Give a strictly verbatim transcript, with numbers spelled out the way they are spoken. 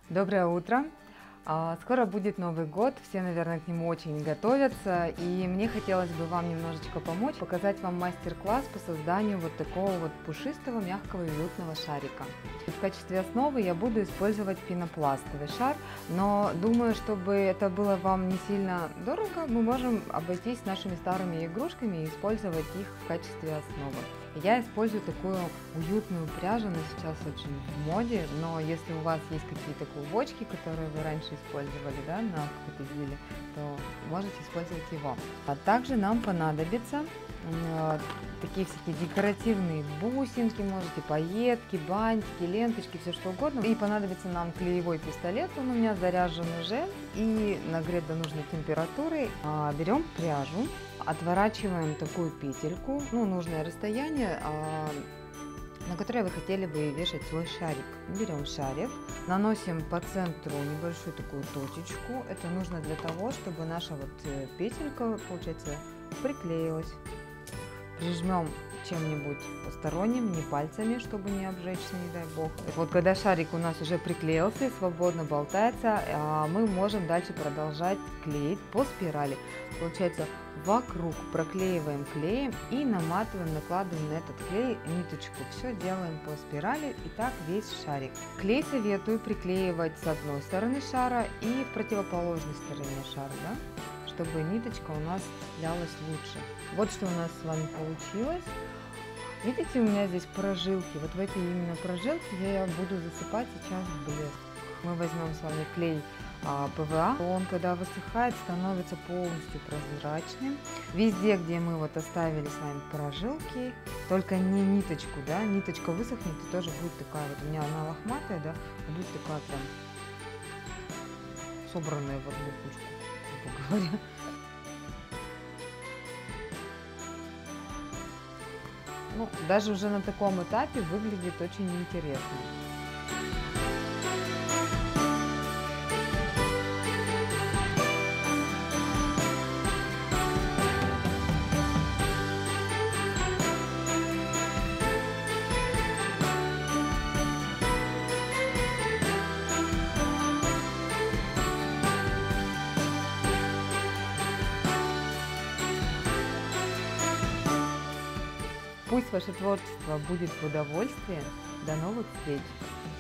Доброе утро! А, Скоро будет Новый год, все, наверное, к нему очень готовятся, и мне хотелось бы вам немножечко помочь, показать вам мастер-класс по созданию вот такого вот пушистого, мягкого и уютного шарика. В качестве основы я буду использовать пенопластовый шар, но думаю, чтобы это было вам не сильно дорого, мы можем обойтись нашими старыми игрушками и использовать их в качестве основы. Я использую такую уютную пряжу, она сейчас очень в моде, но если у вас есть какие-то клубочки, которые вы раньше использовали, да, на какой-то изделии, то можете использовать его. А также нам понадобятся э, такие всякие декоративные бусинки, можете пайетки, бантики, ленточки, все что угодно. И понадобится нам клеевой пистолет, он у меня заряжен уже и нагрет до нужной температуры. А, берем пряжу, отворачиваем такую петельку, ну, нужное расстояние, а, на которое вы хотели бы вешать свой шарик. Берем шарик, наносим по центру небольшую такую точечку. Это нужно для того, чтобы наша вот петелька, получается, приклеилась. Прижмем чем-нибудь посторонним, не пальцами, чтобы не обжечься, не дай бог. Вот когда шарик у нас уже приклеился и свободно болтается, мы можем дальше продолжать клеить по спирали. Получается, вокруг проклеиваем клеем и наматываем, накладываем на этот клей ниточку. Все делаем по спирали, и так весь шарик. Клей советую приклеивать с одной стороны шара и в противоположной стороне шара, да? Чтобы ниточка у нас цеплялась лучше. Вот что у нас с вами получилось. Видите, у меня здесь прожилки. Вот в эти именно прожилки я буду засыпать сейчас блеск. Мы возьмем с вами клей а, пэ вэ а. Он, когда высыхает, становится полностью прозрачным. Везде, где мы вот оставили с вами прожилки, только не ниточку, да, ниточка высохнет и тоже будет такая вот, у меня она лохматая, да, будет такая прям собранная в одну кучку, грубо говоря. Ну, даже уже на таком этапе выглядит очень интересно. Пусть ваше творчество будет в удовольствие. До новых встреч!